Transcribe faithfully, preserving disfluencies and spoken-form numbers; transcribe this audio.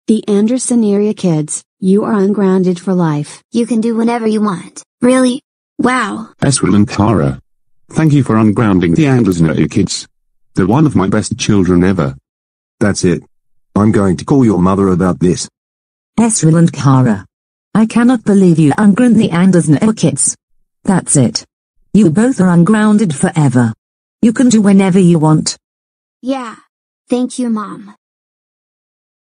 The Anderson area kids, you are ungrounded for life. You can do whatever you want. Really? Wow. Esril and Kara. Thank you for ungrounding the Anderson area kids. They're one of my best children ever. That's it. I'm going to call your mother about this. Esril and Kara. I cannot believe you unground the Anderson area kids. That's it. You both are ungrounded forever. You can do whenever you want. Yeah. Thank you, Mom.